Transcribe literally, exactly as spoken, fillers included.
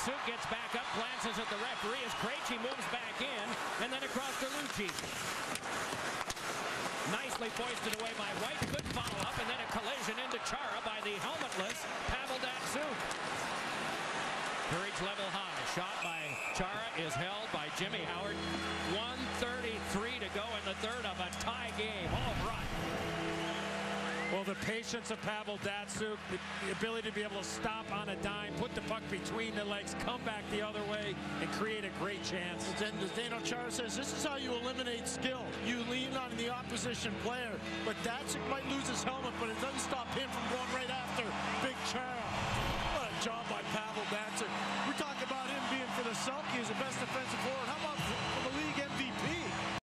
Datsyuk gets back up, glances at the referee as Krejci moves back in, and then across to Lucci. Nicely foisted away by White. Good follow-up, and then a collision into Chara by the helmetless Pavel Datsyuk. Courage level high. Shot by Chara is held by Jimmy Howard. one thirty-three to go in the third of a tie game. All right. Well, the patience of Pavel Datsyuk, the ability to be able to stop on a dime, put the puck between the legs, come back the other way, and create a great chance. And Zdeno Chara says this is how you eliminate skill. You lean on the opposition player. But Datsyuk might lose his helmet, but it doesn't stop him from going right after Big Chara. What a job by Pavel Datsyuk. We talk about him being for the Selke as the best defensive forward. How about